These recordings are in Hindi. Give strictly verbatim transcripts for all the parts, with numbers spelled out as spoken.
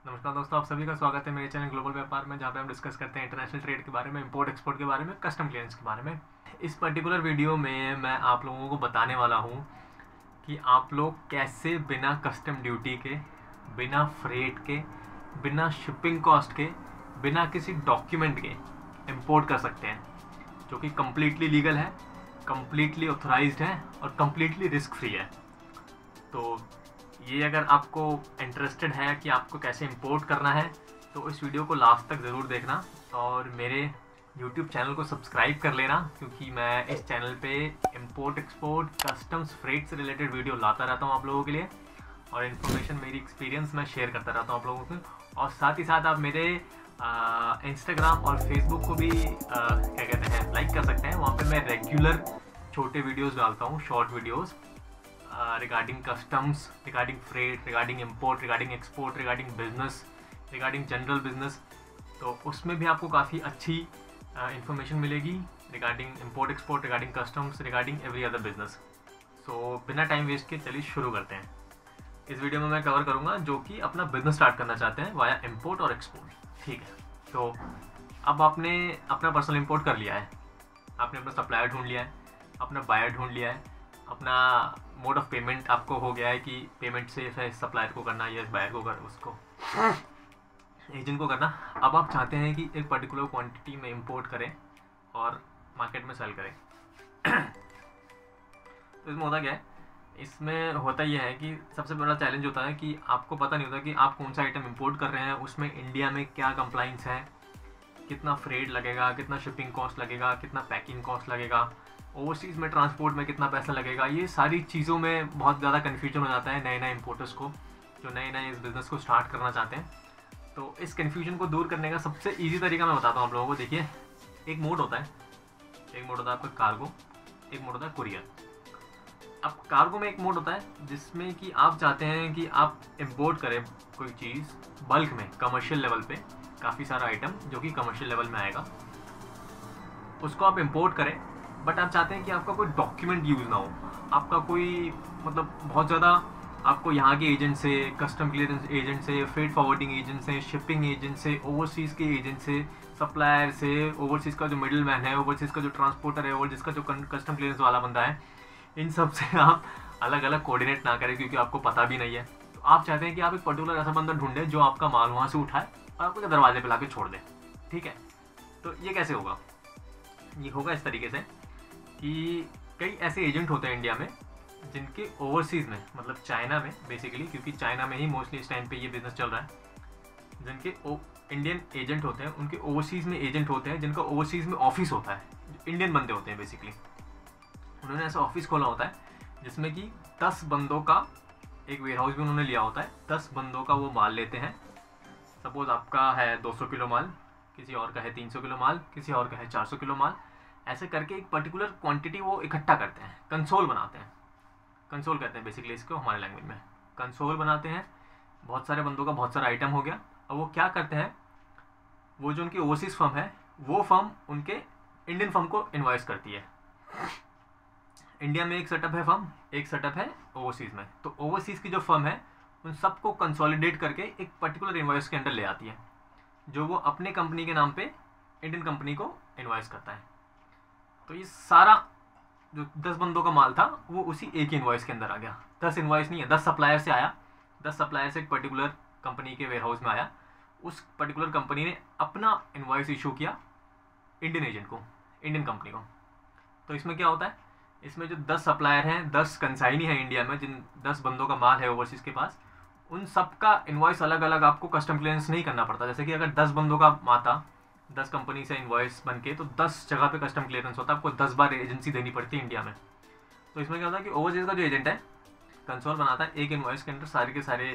नमस्कार दोस्तों, आप सभी का स्वागत है मेरे चैनल ग्लोबल व्यापार में, जहाँ पे हम डिस्कस करते हैं इंटरनेशनल ट्रेड के बारे में, इंपोर्ट एक्सपोर्ट के बारे में, कस्टम क्लियरेंस के बारे में। इस पर्टिकुलर वीडियो में मैं आप लोगों को बताने वाला हूँ कि आप लोग कैसे बिना कस्टम ड्यूटी के, बिना फ्रेट के, बिना शिपिंग कॉस्ट के, बिना किसी डॉक्यूमेंट के इम्पोर्ट कर सकते हैं, जो कि कम्प्लीटली लीगल है, कम्प्लीटली ऑथराइज्ड है और कम्प्लीटली रिस्क फ्री है। तो ये अगर आपको इंटरेस्टेड है कि आपको कैसे इंपोर्ट करना है तो इस वीडियो को लास्ट तक ज़रूर देखना और मेरे यूट्यूब चैनल को सब्सक्राइब कर लेना, क्योंकि मैं इस चैनल पे इंपोर्ट एक्सपोर्ट कस्टम्स फ्रेट से रिलेटेड वीडियो लाता रहता हूँ आप लोगों के लिए, और इन्फॉर्मेशन मेरी एक्सपीरियंस मैं शेयर करता रहता हूँ आप लोगों को। और साथ ही साथ आप मेरे इंस्टाग्राम और फेसबुक को भी आ, क्या कहते हैं लाइक कर सकते हैं। वहाँ पे मैं रेगुलर छोटे वीडियोज़ डालता हूँ, short videos regarding customs, regarding freight, regarding import, regarding export, regarding business, regarding general business. तो उसमें भी आपको काफ़ी अच्छी इंफॉर्मेशन मिलेगी regarding import export, regarding customs, regarding every other business. So बिना टाइम वेस्ट के चलिए शुरू करते हैं। इस वीडियो में मैं कवर करूँगा जो कि अपना बिजनेस स्टार्ट करना चाहते हैं वाया इंपोर्ट और एक्सपोर्ट। ठीक है, तो अब आपने अपना पर्सनल इंपोर्ट कर लिया है, आपने अपना सप्लायर ढूंढ लिया है, अपना बायर ढूंढ लिया है, अपना मोड ऑफ पेमेंट आपको हो गया है कि पेमेंट से है सप्लायर को करना या बायर को कर उसको एजेंट को करना। अब आप चाहते हैं कि एक पर्टिकुलर क्वांटिटी में इंपोर्ट करें और मार्केट में सेल करें। तो इसमें होता क्या है, इसमें होता यह है कि सबसे बड़ा चैलेंज होता है कि आपको पता नहीं होता कि आप कौन सा आइटम इंपोर्ट कर रहे हैं, उसमें इंडिया में क्या कंप्लाइंस है, कितना फ्रेट लगेगा, कितना शिपिंग कॉस्ट लगेगा, कितना पैकिंग कॉस्ट लगेगा, ओवरसीज़ में ट्रांसपोर्ट में कितना पैसा लगेगा। ये सारी चीज़ों में बहुत ज़्यादा कन्फ्यूजन हो जाता है नए नए इंपोर्टर्स को, जो नए नए इस बिज़नेस को स्टार्ट करना चाहते हैं। तो इस कन्फ्यूजन को दूर करने का सबसे ईजी तरीका मैं बताता हूँ आप लोगों को। देखिए, एक मोड होता है, एक मोड होता है आपका कार्गो, एक मोड होता है कुरियर। अब कार्गो में एक मोड होता है जिसमें कि आप चाहते हैं कि आप इम्पोर्ट करें कोई चीज़ बल्क में, कमर्शियल लेवल पे, काफ़ी सारा आइटम जो कि कमर्शियल लेवल में आएगा, उसको आप इम्पोर्ट करें। बट आप चाहते हैं कि आपका कोई डॉक्यूमेंट यूज़ ना हो, आपका कोई मतलब बहुत ज़्यादा आपको यहाँ के एजेंट से, कस्टम क्लियरेंस एजेंट से, फ्रेट फॉरवर्डिंग एजेंट से, शिपिंग एजेंट से, ओवरसीज़ के एजेंट से, सप्लायर से, ओवरसीज़ का जो मिडिल मैन है, ओवरसीज़ का जो ट्रांसपोर्टर है, ओवरसीज़ का जो कस्टम क्लियरेंस वाला बंदा है, इन सब से आप अलग अलग कोऑर्डिनेट ना करें, क्योंकि आपको पता भी नहीं है। तो आप चाहते हैं कि आप एक पर्टिकुलर ऐसा बंदा ढूंढें जो आपका माल वहाँ से उठाए और आपके दरवाजे पर ला के छोड़ दे। ठीक है, तो ये कैसे होगा? ये होगा इस तरीके से कि कई ऐसे एजेंट होते हैं इंडिया में जिनके ओवरसीज़ में, मतलब चाइना में बेसिकली, क्योंकि चाइना में ही मोस्टली इस टाइम पे ये बिज़नेस चल रहा है, जिनके इंडियन एजेंट होते हैं, उनके ओवरसीज़ में एजेंट होते हैं जिनका ओवरसीज़ में ऑफिस होता है, जो इंडियन बंदे होते हैं बेसिकली। उन्होंने ऐसा ऑफिस खोला होता है जिसमें कि दस बंदों का एक वेयर हाउस भी उन्होंने लिया होता है, दस बंदों का वो माल लेते हैं। सपोज़ आपका है दो सौ किलो माल, किसी और का है तीन सौ किलो माल, किसी और का है चार सौ किलो माल, ऐसे करके एक पर्टिकुलर क्वांटिटी वो इकट्ठा करते हैं, कंसोल बनाते हैं। कंसोल कहते हैं बेसिकली इसको हमारे लैंग्वेज में, कंसोल बनाते हैं। बहुत सारे बंदों का बहुत सारा आइटम हो गया। अब वो क्या करते हैं, वो जो उनकी ओवरसीज़ फर्म है, वो फर्म उनके इंडियन फर्म को इन्वॉइस करती है। इंडिया में एक सेटअप है फर्म, एक सेटअप है ओवरसीज़ में। तो ओवरसीज़ की जो फर्म है उन सबको कंसोलिडेट करके एक पर्टिकुलर इन्वॉइस के अंडर ले आती है, जो वो अपने कंपनी के नाम पे इंडियन कंपनी को इन्वॉइस करता है। तो ये सारा जो दस बंदों का माल था वो उसी एक इन्वॉइस के अंदर आ गया। दस इन्वॉइस नहीं है, दस सप्लायर से आया, दस सप्लायर से एक पर्टिकुलर कंपनी के वेयर हाउस में आया। उस पर्टिकुलर कंपनी ने अपना इन्वॉइस इशू किया इंडियन एजेंट को, इंडियन कंपनी को। तो इसमें क्या होता है, इसमें जो दस सप्लायर हैं, दस कंसाइनी है इंडिया में, जिन दस बंदों का माल है ओवरसीज़ के पास, उन सब का इन्वॉइस अलग अलग आपको कस्टम क्लियरेंस नहीं करना पड़ता। जैसे कि अगर दस बंदों का माता दस कंपनी से इन्वॉइस बन के, तो दस जगह पे कस्टम क्लियरेंस होता है, आपको दस बार एजेंसी देनी पड़ती है इंडिया में। तो इसमें क्या होता है कि ओवरसीज़ का जो एजेंट है कंसोल बनाता है, एक इन्वॉइस के अंदर सारे के सारे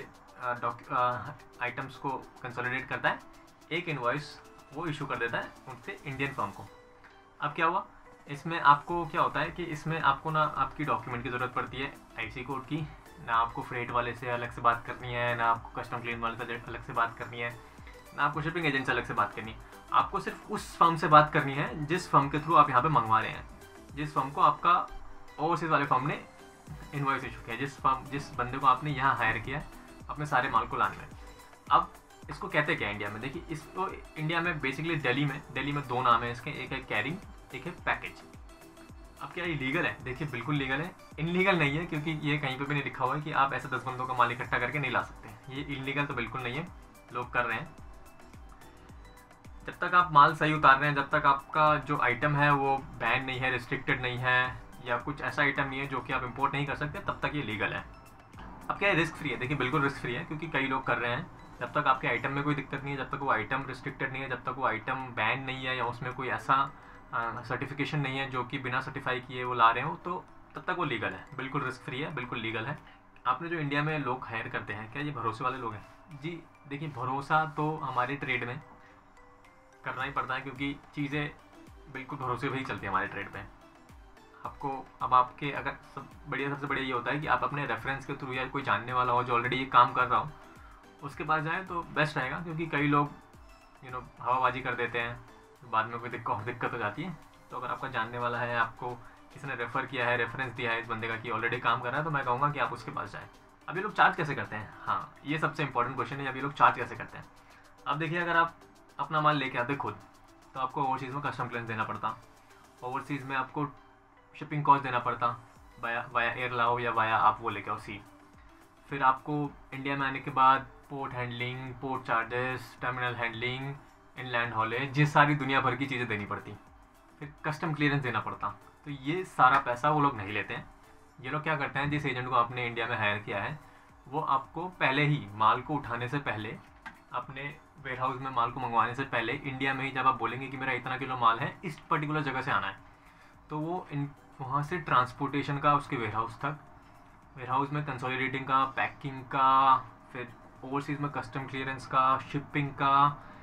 आइटम्स को कंसोलिडेट करता है, एक इन्वॉइस वो इशू कर देता है उनसे इंडियन फर्म को। अब क्या हुआ, इसमें आपको क्या होता है कि इसमें आपको ना आपकी डॉक्यूमेंट की ज़रूरत पड़ती है आईसी कोड की, ना आपको फ्रेट वाले से अलग से बात करनी है, ना आपको कस्टम क्लियरेंस वाले से अलग से बात करनी है, ना आपको शिपिंग एजेंट से अलग से बात करनी है। आपको सिर्फ उस फर्म से बात करनी है जिस फर्म के थ्रू आप यहाँ पे मंगवा रहे हैं, जिस फर्म को आपका ओवरसीज़ वाले फर्म ने इन्वॉइस इशू किया, जिस फर्म जिस बंदे को आपने यहाँ हायर किया है अपने सारे माल को लाने में। अब इसको कहते क्या है इंडिया में? देखिए, इसको इंडिया में बेसिकली दिल्ली में दिल्ली में दो नाम है इसके, एक है कैरिंग, एक है पैकेज। अब क्या ये लीगल है? देखिए बिल्कुल लीगल है, इनलीगल नहीं है, क्योंकि ये कहीं पे भी नहीं लिखा हुआ है कि आप ऐसे दस बंदों का माल इकट्ठा करके नहीं ला सकते। ये इनलीगल तो बिल्कुल नहीं है, लोग कर रहे हैं। जब तक आप माल सही उतार रहे हैं, जब तक आपका जो आइटम है वो बैन नहीं है, रिस्ट्रिक्टेड नहीं है, या कुछ ऐसा आइटम नहीं है जो कि आप इंपोर्ट नहीं कर सकते, तब तक ये लीगल है। अब क्या है, रिस्क फ्री है? देखिए बिल्कुल रिस्क फ्री है, क्योंकि कई लोग कर रहे हैं। जब तक आपके आइटम में कोई दिक्कत नहीं है, जब तक वो आइटम रिस्ट्रिक्टेड नहीं है, जब तक वो आइटम बैन नहीं है, या उसमें कोई ऐसा सर्टिफिकेशन नहीं है जो कि बिना सर्टिफाई किए वो ला रहे हो, तो तब तक वो लीगल है। बिल्कुल रिस्क फ्री है, बिल्कुल लीगल है। आपने जो इंडिया में लोग हायर करते हैं, क्या ये भरोसे वाले लोग हैं? जी देखिए, भरोसा तो हमारे ट्रेड में करना ही पड़ता है, क्योंकि चीज़ें बिल्कुल भरोसे पे ही चलती है हमारे ट्रेड पे। आपको अब आपके अगर सब बढ़िया सबसे बढ़िया ये होता है कि आप अपने रेफरेंस के थ्रू या कोई जानने वाला हो जो ऑलरेडी ये काम कर रहा हो, उसके पास जाए तो बेस्ट रहेगा। क्योंकि कई लोग यू नो हवाबाजी कर देते हैं, बाद में कोई दिक्कत और दिक्कत हो जाती है। तो अगर आपका जानने वाला है, आपको किसी ने रेफ़र किया है, रेफरेंस दिया है इस बंदे का कि ऑलरेडी काम कर रहा है, तो मैं कहूँगा कि आप उसके पास जाएँ। अब ये लोग चार्ज कैसे करते हैं? हाँ, ये सबसे इंपॉर्टेंट क्वेश्चन है, अब ये लोग चार्ज कैसे करते हैं? अब देखिए, अगर आप अपना माल लेके आते खुद, तो आपको ओवरसीज़ में कस्टम क्लियरेंस देना पड़ता, ओवरसीज़ में आपको शिपिंग कॉस्ट देना पड़ता, वाया वाया एयर लाओ या वाया आप वो लेके आओ सी। फिर आपको इंडिया में आने के बाद port handling, port charges, terminal handling, inland haulage, ये सारी दुनिया भर की चीज़ें देनी पड़ती। फिर कस्टम क्लियरेंस देना पड़ता। तो ये सारा पैसा वो लोग नहीं लेते हैं। ये लोग क्या करते हैं, जिस एजेंट को आपने इंडिया में हायर किया है, वो आपको पहले ही माल को उठाने से पहले, अपने वेयर हाउस में माल को मंगवाने से पहले, इंडिया में ही जब आप बोलेंगे कि मेरा इतना किलो माल है, इस पर्टिकुलर जगह से आना है, तो वो इन वहाँ से ट्रांसपोर्टेशन का उसके वेयर हाउस तक, वेयर हाउस में कंसोलिडेटिंग का, पैकिंग का, फिर ओवरसीज़ में कस्टम क्लियरेंस का, शिपिंग का,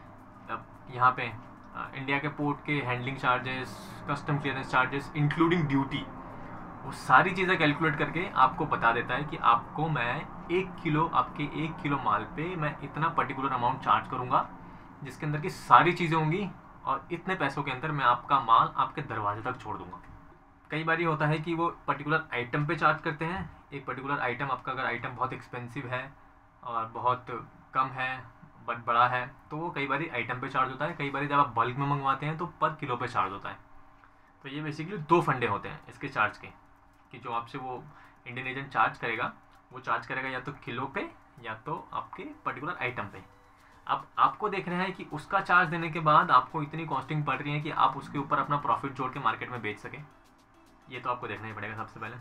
यहाँ पे इंडिया के पोर्ट के handling charges, custom clearance charges including duty, वो सारी चीज़ें कैलकुलेट करके आपको बता देता है कि आपको मैं एक किलो आपके एक किलो माल पे मैं इतना पर्टिकुलर अमाउंट चार्ज करूँगा, जिसके अंदर की सारी चीज़ें होंगी, और इतने पैसों के अंदर मैं आपका माल आपके दरवाजे तक छोड़ दूँगा। कई बार ये होता है कि वो पर्टिकुलर आइटम पे चार्ज करते हैं। एक पर्टिकुलर आइटम, आपका अगर आइटम बहुत एक्सपेंसिव है और बहुत कम है बट बड़ा है, तो वो कई बार आइटम पे चार्ज होता है। कई बार जब आप बल्क में मंगवाते हैं तो पर किलो पे चार्ज होता है। तो ये बेसिकली दो फंडे होते हैं इसके चार्ज के, कि जो आपसे वो इंडियन एजेंट चार्ज करेगा, वो चार्ज करेगा या तो किलो पे या तो आपके पर्टिकुलर आइटम पे। अब आपको देख रहे हैं कि उसका चार्ज देने के बाद आपको इतनी कॉस्टिंग पड़ रही है कि आप उसके ऊपर अपना प्रॉफिट जोड़ के मार्केट में बेच सकें। ये तो आपको देखना ही पड़ेगा सबसे पहले।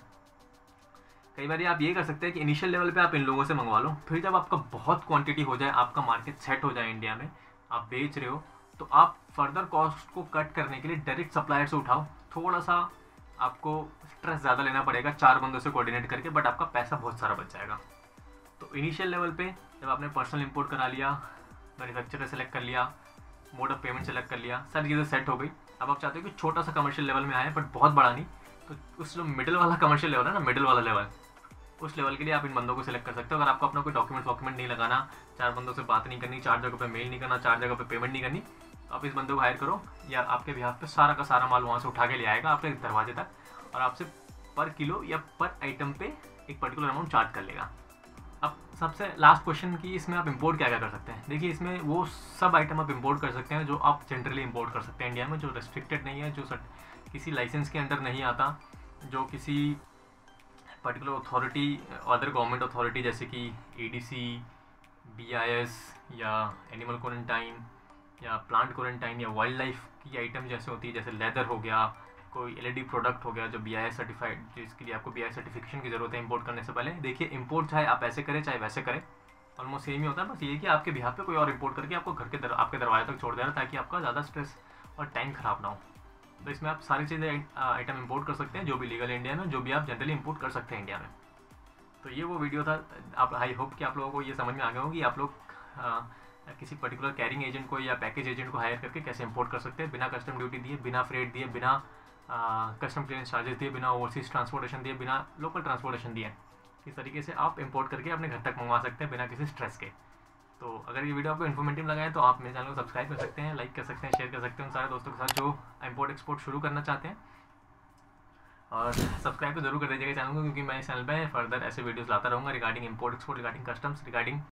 कई बार आप ये कर सकते हैं कि इनिशियल लेवल पे आप इन लोगों से मंगवा लो, फिर जब आपका बहुत क्वांटिटी हो जाए, आपका मार्केट सेट हो जाए, इंडिया में आप बेच रहे हो, तो आप फर्दर कॉस्ट को कट करने के लिए डायरेक्ट सप्लायर से उठाओ। थोड़ा सा आपको स्ट्रेस ज़्यादा लेना पड़ेगा चार बंदों से कोऑर्डिनेट करके, बट आपका पैसा बहुत सारा बच जाएगा। तो इनिशियल लेवल पे जब आपने पर्सनल इंपोर्ट करा लिया, मैन्युफैक्चरर सेलेक्ट कर लिया, मोड ऑफ पेमेंट सेलेक्ट कर लिया, सारी चीज़ें सेट हो गई, अब आप चाहते हो कि छोटा सा कमर्शियल लेवल में आए बट बहुत बड़ा नहीं, तो उस जो मिडिल वाला कमर्शियल लेवल है ना, मिडिल वाला लेवल, उस लेवल के लिए आप इन बंदों को सिलेक्ट कर सकते हो। अगर आपको अपना कोई डॉक्यूमेंट वॉक्यूमेंट नहीं लगाना, चार बंदों से बात नहीं करनी, चार जगह पे मेल नहीं करना, चार जगह पे पेमेंट नहीं करनी, तो आप इस बंदे को हायर करो, या आपके बिहाफ पे सारा का सारा माल वहाँ से उठा के ले आएगा आपके दरवाजे तक, और आपसे पर किलो या पर आइटम पे एक पर्टिकुलर अमाउंट चार्ज कर लेगा। अब सबसे लास्ट क्वेश्चन की, इसमें आप इंपोर्ट क्या क्या कर सकते हैं? देखिए, इसमें वो सब आइटम आप इंपोर्ट कर सकते हैं जो आप जनरली इंपोर्ट कर सकते हैं इंडिया में, जो रेस्ट्रिक्टेड नहीं है, जो किसी लाइसेंस के अंडर नहीं आता, जो किसी particular authority, other government authority जैसे कि A D C, B I S, या एनिमल क्वारंटाइन, या प्लांट क्वारंटाइन, या वाइल्ड लाइफ की आइटम जैसे होती है, जैसे लेदर हो गया, कोई एल ई डी प्रोडक्ट हो गया जो बी आई एस सर्टिफाइड, जिसके लिए आपको बी आई एस सर्टिफिकेशन की ज़रूरत है इंपोर्ट करने से पहले। देखिए, इंपोर्ट चाहे आप ऐसे करें चाहे वैसे करें, ऑलमोस्ट सेम ही होता है, बस ये कि आपके बिहाफ पे कोई और इंपोर्ट करके आपको घर के दर, आपके दरवाजे तक छोड़ दे रहा है, ताकि आपका ज़्यादा स्ट्रेस और टाइम ख़राब ना हो। तो इसमें आप सारी चीज़ें आइटम इंपोर्ट कर सकते हैं जो भी लीगल इंडिया में, जो भी आप जनरली इंपोर्ट कर सकते हैं इंडिया में। तो ये वो वीडियो था। आप आई होप कि आप लोगों को ये समझ में आ गया हो कि आप लोग आ, किसी पर्टिकुलर कैरिंग एजेंट को या पैकेज एजेंट को हायर करके कैसे इंपोर्ट कर सकते हैं, बिना कस्टम ड्यूटी दिए, बिना फ्रेट दिए, बिना कस्टम क्लियरेंस चार्जेस दिए, बिना ओवरसीज ट्रांसपोर्टेशन दिए, बिना लोकल ट्रांसपोर्टेशन दिए। इस तरीके से आप इंपोर्ट करके अपने घर तक मंगवा सकते हैं बिना किसी स्ट्रेस के। तो अगर ये वीडियो आपको इन्फॉर्मेटिव लगा है तो आप मेरे चैनल को सब्सक्राइब कर सकते हैं, लाइक कर सकते हैं, शेयर कर सकते हैं उन सारे दोस्तों के साथ जो इंपोर्ट एक्सपोर्ट शुरू करना चाहते हैं, और सब्सक्राइब तो जरूर कर दीजिएगा चैनल को, क्योंकि मैं इस चैनल पे फर्दर ऐसे वीडियोस लाता रहूँगा regarding import export, regarding customs, regarding